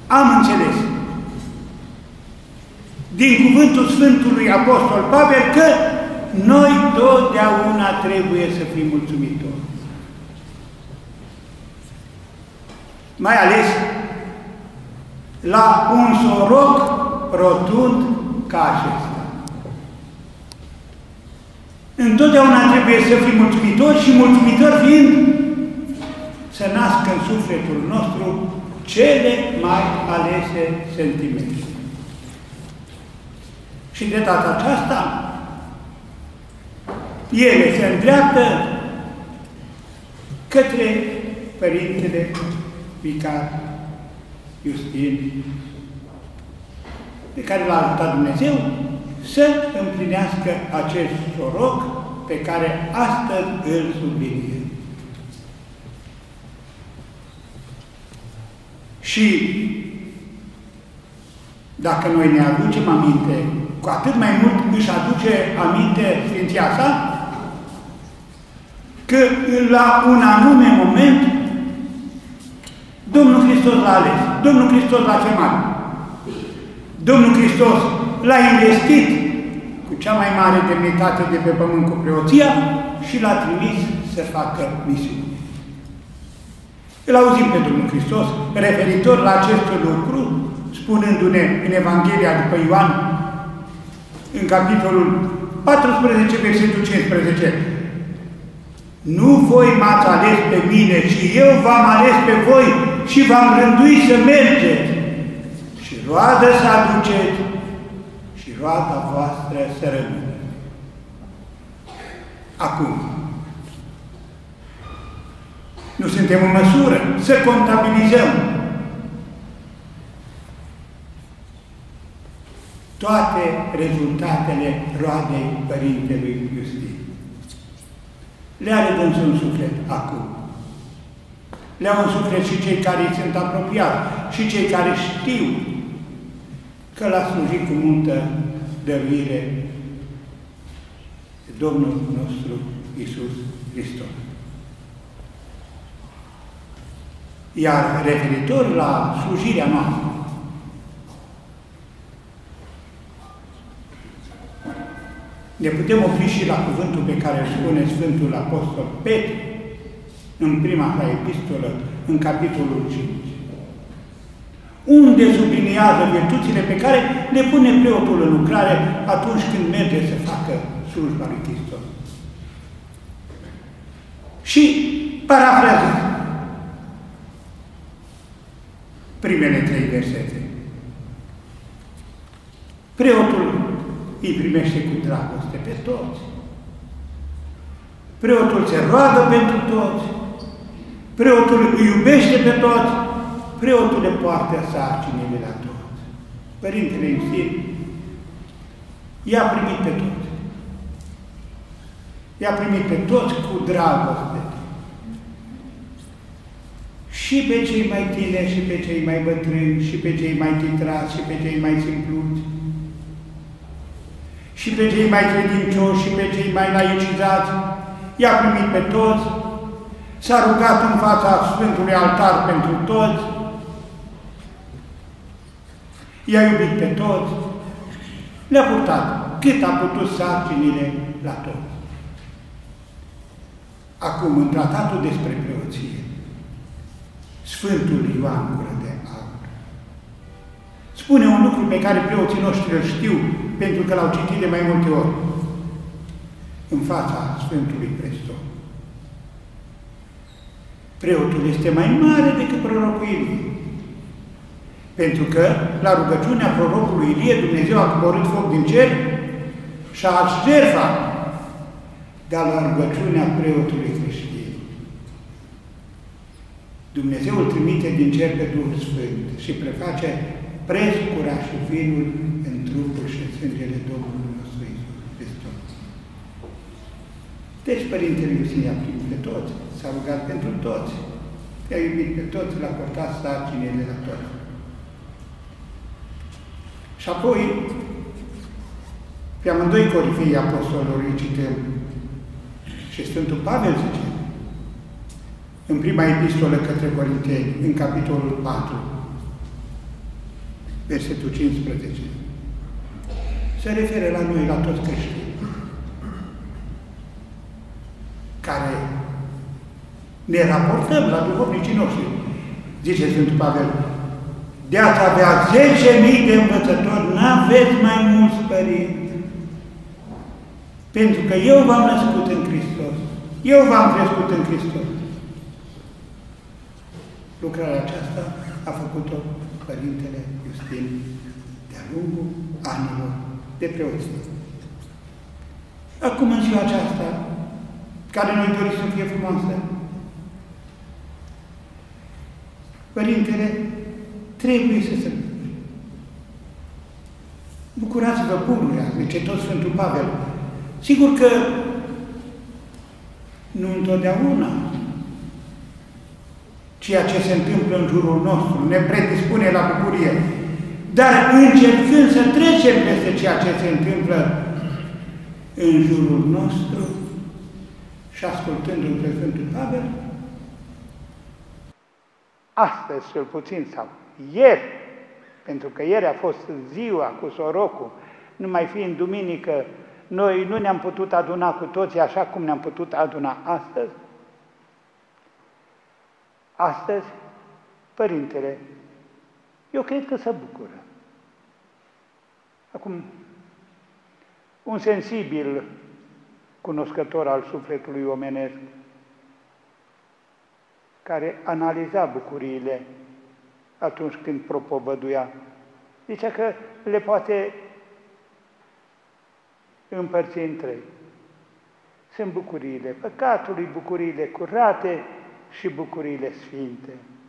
am înțeles din cuvântul Sfântului Apostol Pavel că noi totdeauna trebuie să fim mulțumitori. Mai ales la un soroc rotund ca acesta. Întotdeauna trebuie să fim mulțumitori și mulțumitori fiind să nască în sufletul nostru cele mai alese sentimente. Și de data aceasta, ele se îndreaptă către Părintele Vicar Iustin, pe care l-a ajutat Dumnezeu să împlinească acest soroc pe care astăzi îl subliniem. Și dacă noi ne aducem aminte, cu atât mai mult își aduce aminte Sfinția sa, că la un anume moment Domnul Hristos l-a ales, Domnul Hristos l-a chemat, Domnul Hristos l-a investit cu cea mai mare demnitate de pe pământ cu preoția și l-a trimis să facă misiune. Îl auzim pe Domnul Hristos referitor la acest lucru, spunându-ne în Evanghelia după Ioan, în capitolul 14, versetul 15. Nu voi m-ați ales pe mine, ci eu v-am ales pe voi și v-am rânduit să mergeți și roadă să aduceți și roada voastră să rămână. Acum, nu suntem în măsură să contabilizăm toate rezultatele roadei Părintelui Iustin. Le are dânsul în suflet acum. Le-au în suflet și cei care îi sunt apropiați și cei care știu că l-a slujit cu multă dăruire Domnul nostru Iisus Hristos. Iar referitor la slujirea noastră, ne putem opri și la cuvântul pe care îl spune Sfântul Apostol Petru în prima sa epistolă, în capitolul 5, unde subliniază virtuțile pe care le pune preotul în lucrare atunci când merge să facă slujba lui Hristos. Și parafrazez primele 3 versete. Preotul îi primește cu dragoste pe toți. Preotul se roagă pentru toți. Preotul îi iubește pe toți. Preotul le poartă sarcinile la toți. Părintele Iustin i-a primit pe toți. I-a primit pe toți cu dragoste. Și pe cei mai tineri, și pe cei mai bătrâni, și pe cei mai titrați, și pe cei mai simpluți, și pe cei mai credincioși, și pe cei mai laicizați, i-a primit pe toți, s-a rugat în fața Sfântului Altar pentru toți, i-a iubit pe toți, le-a purtat cât a putut sarcinile la toți. Acum, în tratatul despre preoție, Sfântul Ioan Gură de Aur spune un lucru pe care preoții noștri îl știu, pentru că l-au citit de mai multe ori în fața Sfântului Prestol. Preotul este mai mare decât prorocul Ilie, pentru că la rugăciunea prorocului Ilie Dumnezeu a coborât foc din cer și a ars jertfa, dar la rugăciunea preotului creștin Dumnezeu îl trimite din cer pe Duhul Sfânt și preface prescura și vinul în trupul și în sângele Domnului nostru Iisus Hristos. Deci Părintele Iustin i-a primit pe toți, s-a rugat pentru toți, i-a iubit pe toți, l-a portat sarcinile la toți. Și apoi, pe amândoi corifei apostolului cităm și Sfântul Pavel zice, în prima epistolă către Corinteni, în capitolul 4, versetul 15. Se referă la noi, la toți creștini, care ne raportăm la duhovnicii noștri. Zice Sfântul Pavel, de ați avea 10.000 de învățători, n-aveți mai mulți părinți. Pentru că eu v-am născut în Hristos. Eu v-am crescut în Hristos. Lucrarea aceasta a făcut-o Părintele Iustin de-a lungul anilor de preoție. Acum, în ziua aceasta, care noi dorim să fie frumoasă, Părintele trebuie să se bucure. Bucurați-vă pururea, zice tot Sfântul Pavel. Sigur că nu întotdeauna ceea ce se întâmplă în jurul nostru ne predispune la bucurie, dar încercând să trecem peste ceea ce se întâmplă în jurul nostru și ascultându-l pe Sfântul Pavel, astăzi, cel puțin, sau ieri, pentru că ieri a fost ziua cu sorocul, numai fiind duminică, noi nu ne-am putut aduna cu toții așa cum ne-am putut aduna astăzi. Astăzi, Părintele, eu cred că se bucură. Acum, un sensibil cunoscător al sufletului omenesc, care analiza bucuriile atunci când propovăduia, zicea că le poate împărți în trei. Sunt bucuriile păcatului, bucuriile curate și bucuriile sfinte.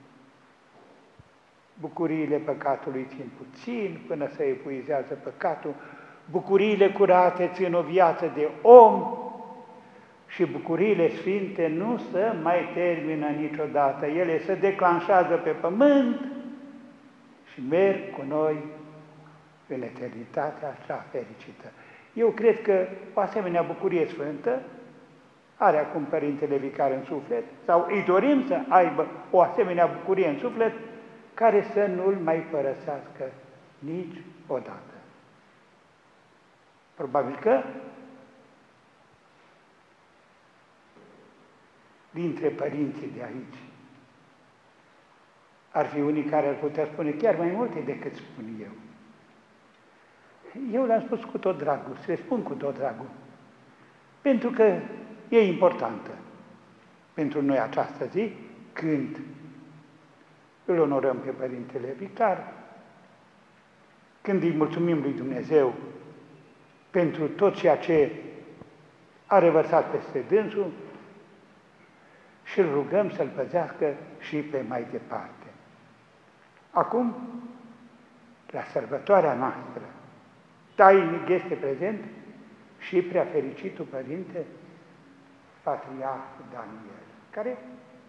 Bucuriile păcatului țin puțin până se epuizează păcatul, bucuriile curate țin o viață de om și bucuriile sfinte nu se mai termină niciodată. Ele se declanșează pe pământ și merg cu noi în eternitatea cea fericită. Eu cred că o asemenea bucurie sfântă are acum Părintele Vicar în suflet, sau îi dorim să aibă o asemenea bucurie în suflet, care să nu-l mai părăsească niciodată. Probabil că dintre părinții de aici ar fi unii care ar putea spune chiar mai multe decât spun eu. Eu le-am spus cu tot dragul, le spun cu tot dragul, pentru că e importantă pentru noi această zi, când îl onorăm pe Părintele Vicar, când îi mulțumim lui Dumnezeu pentru tot ceea ce a revărsat peste dânsul și îl rugăm să-l păzească și pe mai departe. Acum, la sărbătoarea noastră, tainic este prezent și preafericitul Părinte Patriarh Daniel, care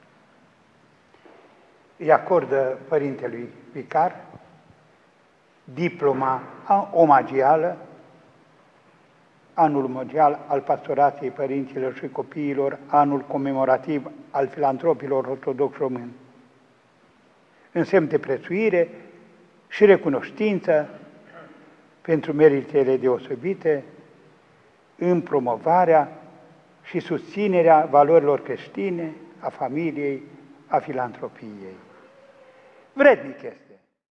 îi acordă Părintelui Vicar diploma omagială, anul omagial al pastorației părinților și copiilor, anul comemorativ al filantropilor ortodoxi români, în semn de prețuire și recunoștință pentru meritele deosebite în promovarea și susținerea valorilor creștine, a familiei, a filantropiei. Vrednic este